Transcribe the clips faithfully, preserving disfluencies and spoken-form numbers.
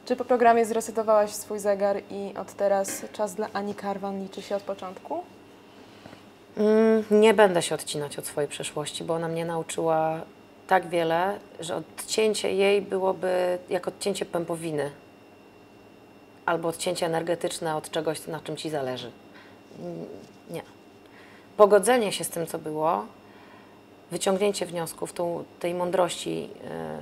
Czy po programie zresetowałaś swój zegar i od teraz czas dla Ani Karwan liczy się od początku? Mm, nie będę się odcinać od swojej przeszłości, bo ona mnie nauczyła tak wiele, że odcięcie jej byłoby jak odcięcie pępowiny albo odcięcie energetyczne od czegoś, na czym ci zależy. Nie. Pogodzenie się z tym, co było, wyciągnięcie wniosków, tą, tej mądrości, yy,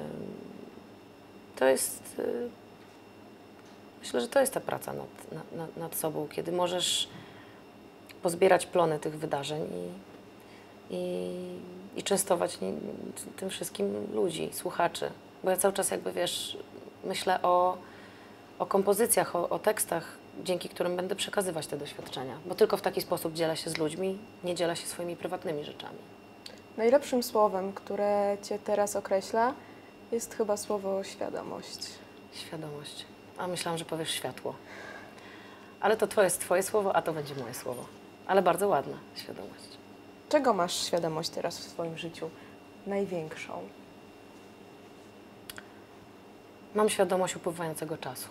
to jest, yy, myślę, że to jest ta praca nad, nad, nad sobą, kiedy możesz pozbierać plony tych wydarzeń i, i, i częstować nie, tym wszystkim ludzi, słuchaczy. Bo ja cały czas jakby, wiesz, myślę o, o kompozycjach, o, o tekstach, dzięki którym będę przekazywać te doświadczenia. Bo tylko w taki sposób dzielę się z ludźmi, nie dzielę się swoimi prywatnymi rzeczami. Najlepszym słowem, które Cię teraz określa, jest chyba słowo świadomość. Świadomość. A myślałam, że powiesz światło. Ale to twoje jest twoje słowo, a to będzie moje słowo. Ale bardzo ładna świadomość. Czego masz świadomość teraz w swoim życiu? Największą? Mam świadomość upływającego czasu.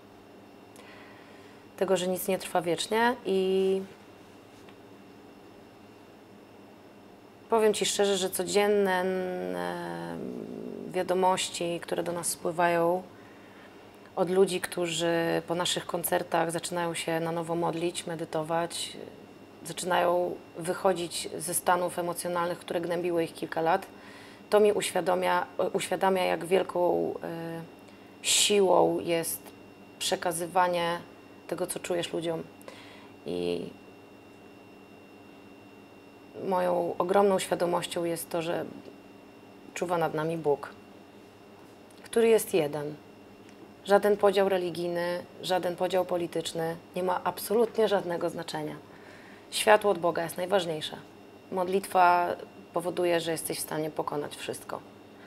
Tego, że nic nie trwa wiecznie i powiem Ci szczerze, że codzienne wiadomości, które do nas spływają od ludzi, którzy po naszych koncertach zaczynają się na nowo modlić, medytować, zaczynają wychodzić ze stanów emocjonalnych, które gnębiły ich kilka lat, to mi uświadamia, uświadamia jak wielką y, siłą jest przekazywanie tego, co czujesz ludziom. I moją ogromną świadomością jest to, że czuwa nad nami Bóg, który jest jeden. Żaden podział religijny, żaden podział polityczny nie ma absolutnie żadnego znaczenia. Światło od Boga jest najważniejsze. Modlitwa powoduje, że jesteś w stanie pokonać wszystko.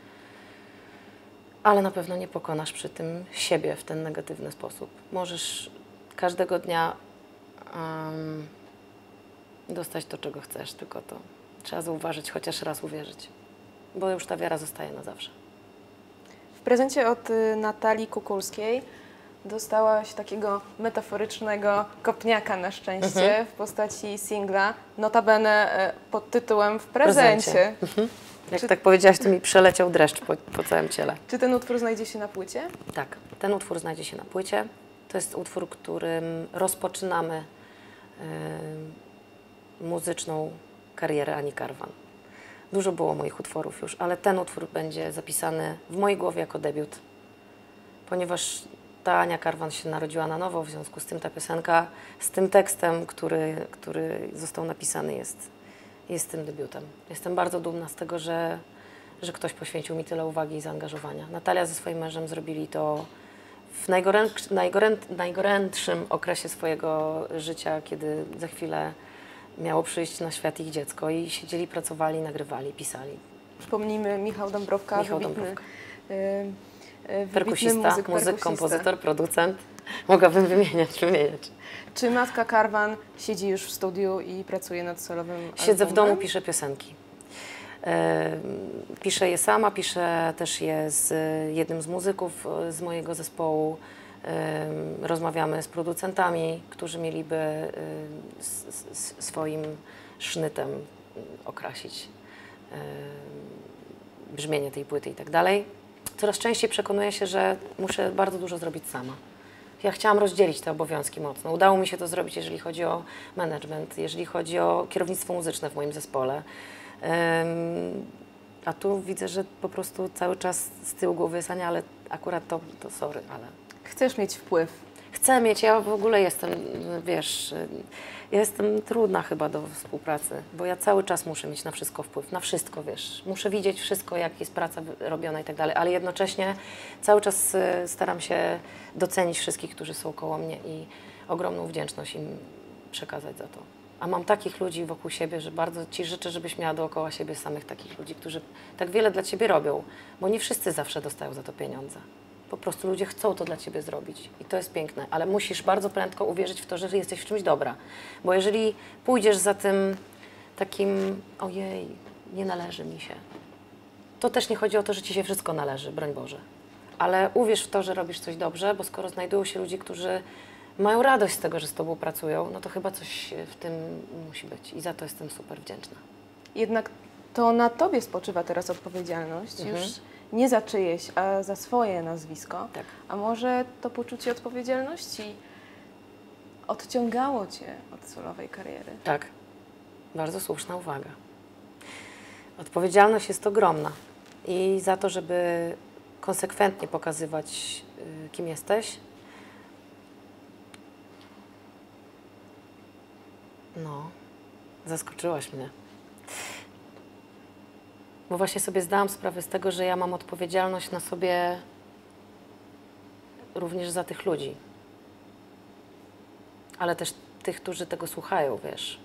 Ale na pewno nie pokonasz przy tym siebie w ten negatywny sposób. Możesz każdego dnia um, dostać to, czego chcesz, tylko to trzeba zauważyć, chociaż raz uwierzyć. Bo już ta wiara zostaje na zawsze. W prezencie od y, Natalii Kukulskiej dostałaś takiego metaforycznego kopniaka na szczęście mhm. w postaci singla, notabene y, pod tytułem W prezencie. prezencie. Mhm. Jak Czy... tak powiedziałaś, to mi przeleciał dreszcz po, po całym ciele. Czy ten utwór znajdzie się na płycie? Tak, ten utwór znajdzie się na płycie. To jest utwór, którym rozpoczynamy y, muzyczną karierę Ani Karwan. Dużo było moich utworów już, ale ten utwór będzie zapisany w mojej głowie jako debiut, ponieważ ta Ania Karwan się narodziła na nowo, w związku z tym ta piosenka z tym tekstem, który, który został napisany, jest, jest tym debiutem. Jestem bardzo dumna z tego, że, że ktoś poświęcił mi tyle uwagi i zaangażowania. Natalia ze swoim mężem zrobili to w najgorętszym, najgoręt, najgorętszym okresie swojego życia, kiedy za chwilę miało przyjść na świat ich dziecko i siedzieli, pracowali, nagrywali, pisali. Przypomnijmy, Michał Dąbrowka, Michał wybitny, Dąbrowka. y, y, Perkusista, muzyk, muzyk, perkusista. kompozytor, producent. Mogłabym wymieniać, wymieniać. Czy matka Karwan siedzi już w studiu i pracuje nad solowym Siedzę albumem? w domu, piszę piosenki. E, piszę je sama, piszę też je z jednym z muzyków z mojego zespołu. E, rozmawiamy z producentami, którzy mieliby e, s, s, swoim sznytem okrasić e, brzmienie tej płyty i tak dalej. Coraz częściej przekonuję się, że muszę bardzo dużo zrobić sama. Ja chciałam rozdzielić te obowiązki mocno. Udało mi się to zrobić, jeżeli chodzi o management, jeżeli chodzi o kierownictwo muzyczne w moim zespole. Um, a tu widzę, że po prostu cały czas z tyłu głowy jest Ania, ale akurat to, to sorry, ale... Chcesz mieć wpływ. Chcę mieć, ja w ogóle jestem, wiesz, ja jestem trudna chyba do współpracy, bo ja cały czas muszę mieć na wszystko wpływ, na wszystko, wiesz. Muszę widzieć wszystko, jak jest praca robiona i tak dalej, ale jednocześnie cały czas staram się docenić wszystkich, którzy są koło mnie i ogromną wdzięczność im przekazać za to. A mam takich ludzi wokół siebie, że bardzo Ci życzę, żebyś miała dookoła siebie samych takich ludzi, którzy tak wiele dla Ciebie robią, bo nie wszyscy zawsze dostają za to pieniądze. Po prostu ludzie chcą to dla Ciebie zrobić i to jest piękne, ale musisz bardzo prędko uwierzyć w to, że jesteś w czymś dobra. Bo jeżeli pójdziesz za tym takim, ojej, nie należy mi się, to też nie chodzi o to, że Ci się wszystko należy, broń Boże. ale uwierz w to, że robisz coś dobrze, bo skoro znajdują się ludzie, którzy mają radość z tego, że z Tobą pracują, no to chyba coś w tym musi być i za to jestem super wdzięczna. Jednak to na Tobie spoczywa teraz odpowiedzialność, Mhm. już nie za czyjeś, a za swoje nazwisko. Tak. A może to poczucie odpowiedzialności odciągało Cię od solowej kariery? Tak, bardzo słuszna uwaga. Odpowiedzialność jest ogromna i za to, żeby konsekwentnie pokazywać, y, kim jesteś, no, zaskoczyłaś mnie. Bo właśnie sobie zdałam sprawę z tego, że ja mam odpowiedzialność na sobie również za tych ludzi. Ale też tych, którzy tego słuchają, wiesz.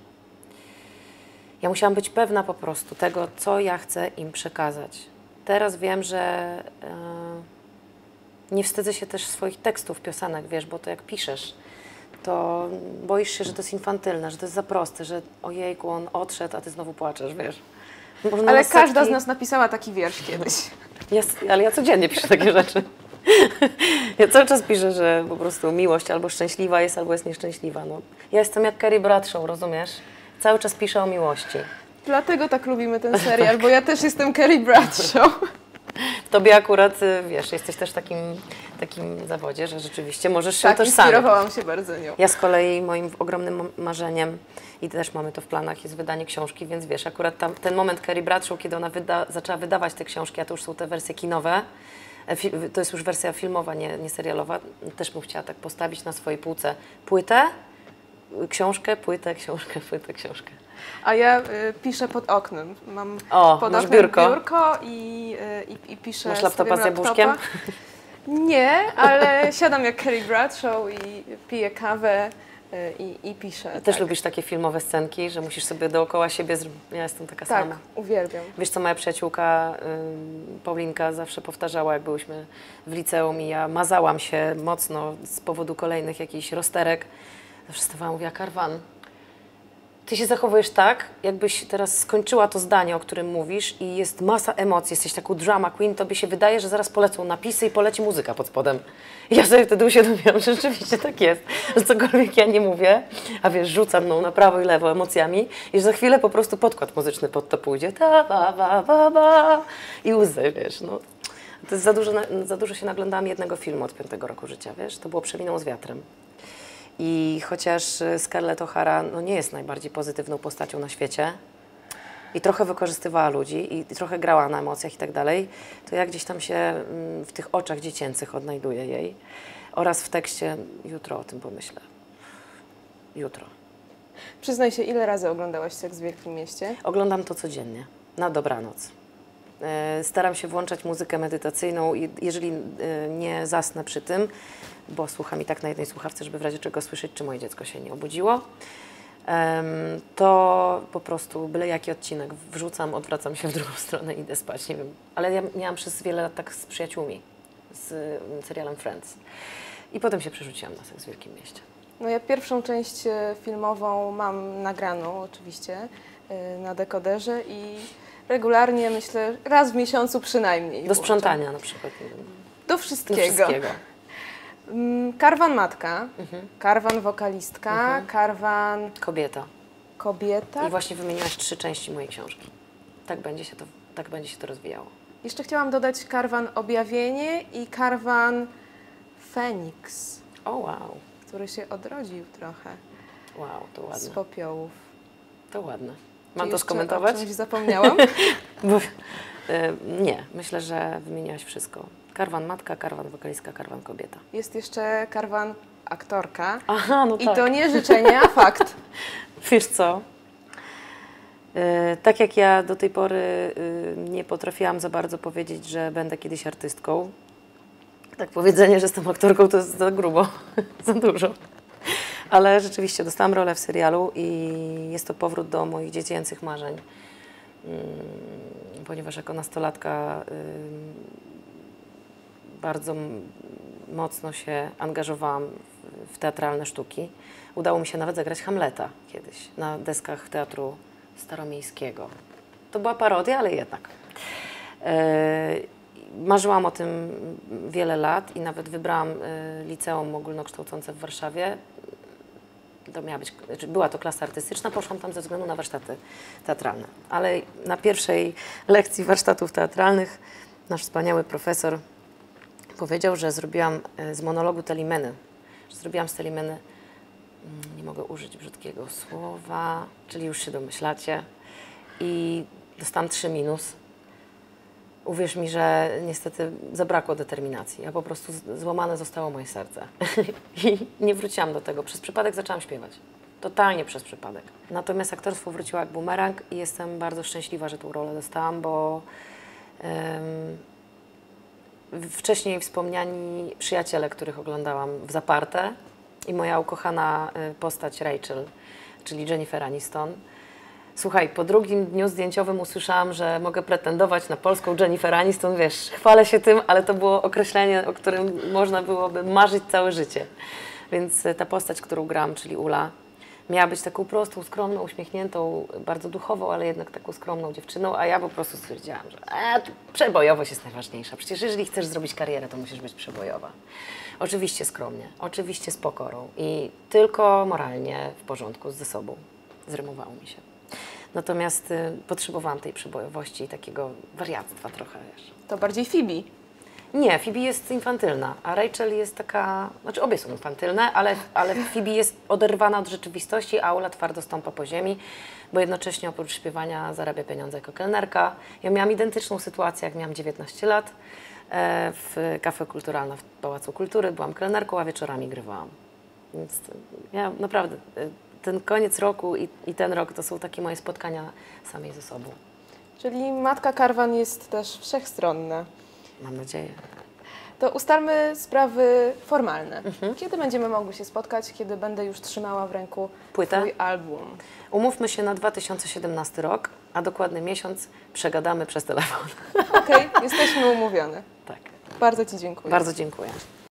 Ja musiałam być pewna po prostu tego, co ja chcę im przekazać. Teraz wiem, że yy, nie wstydzę się też swoich tekstów, piosenek, wiesz, bo to jak piszesz, to boisz się, że to jest infantylne, że to jest za proste, że ojejku, on odszedł, a ty znowu płaczesz, wiesz. Można Ale setki... każda z nas napisała taki wiersz kiedyś. Ja, ale ja codziennie piszę takie rzeczy. Ja cały czas piszę, że po prostu miłość albo szczęśliwa jest, albo jest nieszczęśliwa. No. Ja jestem jak Carrie Bradshaw, rozumiesz? Cały czas piszę o miłości. Dlatego tak lubimy ten serial, bo ja też jestem Carrie Bradshaw. Tobie akurat, wiesz, jesteś też w takim, takim zawodzie, że rzeczywiście możesz się Tak, utożsamiać. inspirowałam się bardzo nią. Ja z kolei moim ogromnym marzeniem i też mamy to w planach, jest wydanie książki, więc wiesz, akurat tam, ten moment Carrie Bradshaw, kiedy ona wyda, zaczęła wydawać te książki, a to już są te wersje kinowe, to jest już wersja filmowa, nie, nie serialowa, też bym chciała tak postawić na swojej półce płytę, książkę, płytę, książkę, płytę, książkę. A ja y, piszę pod oknem. Mam O, pod masz oknem biurko. biurko i, y, i, i piszę. Masz laptopa stawiam z jabłuszkiem? laptopa. Nie, ale siadam jak Carrie Bradshaw i piję kawę y, i, i piszę. Też tak. lubisz takie filmowe scenki, że musisz sobie dookoła siebie zrobić. Ja jestem taka Tak, sama. uwielbiam. Wiesz co, moja przyjaciółka ym, Paulinka zawsze powtarzała, jak byłyśmy w liceum i ja mazałam się mocno z powodu kolejnych jakichś rozterek. Zawsze stawałam, mówiła, Karwan, ty się zachowujesz tak, jakbyś teraz skończyła to zdanie, o którym mówisz i jest masa emocji, jesteś taką drama queen, tobie się wydaje, że zaraz polecą napisy i poleci muzyka pod spodem. I ja sobie wtedy uświadomiłam, że rzeczywiście tak jest, że cokolwiek ja nie mówię, a wiesz, rzuca mną na prawo i lewo emocjami i że za chwilę po prostu podkład muzyczny pod to pójdzie, ta, ba, ba, ba, ba i łzy, wiesz, no. To jest za dużo, za dużo się naglądałam jednego filmu od piątego roku życia, wiesz, to było Przeminął z wiatrem. I chociaż Scarlett O'Hara no, nie jest najbardziej pozytywną postacią na świecie i trochę wykorzystywała ludzi i, i trochę grała na emocjach i tak dalej, to ja gdzieś tam się mm, w tych oczach dziecięcych odnajduję jej oraz w tekście jutro o tym pomyślę. Jutro. Przyznaj się, ile razy oglądałaś Seks w Wielkim Mieście? Oglądam to codziennie, na dobranoc. E, Staram się włączać muzykę medytacyjną i jeżeli e, nie zasnę przy tym, bo słucham i tak na jednej słuchawce, żeby w razie czego słyszeć, czy moje dziecko się nie obudziło, to po prostu byle jaki odcinek wrzucam, odwracam się w drugą stronę i idę spać, nie wiem. Ale ja miałam przez wiele lat tak z przyjaciółmi, z serialem Friends. I potem się przerzuciłam na Seks w Wielkim Mieście. No ja pierwszą część e, filmową mam nagraną oczywiście e, na dekoderze i regularnie, myślę, raz w miesiącu przynajmniej. Do włączam. sprzątania na przykład. Nie wiem. Do wszystkiego. Do wszystkiego. Mm, Karwan matka, Mhm. karwan wokalistka, Mhm. karwan Kobieta. kobieta. I właśnie wymieniłaś trzy części mojej książki. Tak będzie się to, tak będzie się to rozwijało. Jeszcze chciałam dodać karwan objawienie i karwan Feniks, O wow, który się odrodził trochę wow, to z ładne. popiołów. To ładne. Czy Mam to jeszcze skomentować? o czymś zapomniałam? Bo, y, nie, myślę, że wymieniłaś wszystko. Karwan matka, karwan wokalistka, karwan kobieta. Jest jeszcze karwan aktorka. Aha, no I tak. to nie życzenie, a fakt. Wiesz co? Y, tak jak ja do tej pory y, nie potrafiłam za bardzo powiedzieć, że będę kiedyś artystką, tak powiedzenie, że jestem aktorką, to jest za grubo, za dużo. Ale rzeczywiście dostałam rolę w serialu i jest to powrót do moich dziecięcych marzeń. Mm, ponieważ jako nastolatka y, bardzo m- mocno się angażowałam w, w teatralne sztuki. Udało mi się nawet zagrać Hamleta kiedyś na deskach Teatru Staromiejskiego. To była parodia, ale jednak. Y, marzyłam o tym wiele lat i nawet wybrałam y, liceum ogólnokształcące w Warszawie. To miała być, znaczy była to klasa artystyczna, poszłam tam ze względu na warsztaty teatralne. Ale na pierwszej lekcji warsztatów teatralnych nasz wspaniały profesor powiedział, że zrobiłam z monologu Telimeny, że zrobiłam z Telimeny, nie mogę użyć brzydkiego słowa, czyli już się domyślacie, i dostałam trzy minus. Uwierz mi, że niestety zabrakło determinacji, a po prostu złamane zostało moje serce. I nie wróciłam do tego. Przez przypadek zaczęłam śpiewać. Totalnie przez przypadek. Natomiast aktorstwo wróciło jak bumerang i jestem bardzo szczęśliwa, że tą rolę dostałam, bo um, wcześniej wspomniani przyjaciele, których oglądałam w Zaparte, i moja ukochana postać Rachel, czyli Jennifer Aniston. Słuchaj, po drugim dniu zdjęciowym usłyszałam, że mogę pretendować na polską Jennifer Aniston. Wiesz, chwalę się tym, ale to było określenie, o którym można byłoby marzyć całe życie. Więc ta postać, którą grałam, czyli Ula, miała być taką prostą, skromną, uśmiechniętą, bardzo duchową, ale jednak taką skromną dziewczyną, a ja po prostu stwierdziłam, że e, przebojowość jest najważniejsza. Przecież jeżeli chcesz zrobić karierę, to musisz być przebojowa. Oczywiście skromnie, oczywiście z pokorą i tylko moralnie w porządku ze sobą. Zrymowało mi się. Natomiast y, potrzebowałam tej przebojowości i takiego wariactwa trochę, wiesz. To bardziej Phoebe. Nie, Phoebe jest infantylna, a Rachel jest taka, znaczy obie są infantylne, ale, ale Phoebe jest oderwana od rzeczywistości, a Ula twardo stąpa po ziemi, bo jednocześnie oprócz śpiewania zarabia pieniądze jako kelnerka. Ja miałam identyczną sytuację, jak miałam dziewiętnaście lat e, w Cafe Kulturalne w Pałacu Kultury. Byłam kelnerką, a wieczorami grywałam. Więc ja naprawdę, e, ten koniec roku i, i ten rok to są takie moje spotkania samej ze sobą. Czyli Matka Karwan jest też wszechstronna. Mam nadzieję. To ustalmy sprawy formalne. Mhm. Kiedy będziemy mogły się spotkać, kiedy będę już trzymała w ręku Płytę? twój album? Umówmy się na dwa tysiące siedemnasty rok, a dokładny miesiąc przegadamy przez telefon. Okej, okay, jesteśmy umówione. Tak. Bardzo Ci dziękuję. Bardzo dziękuję.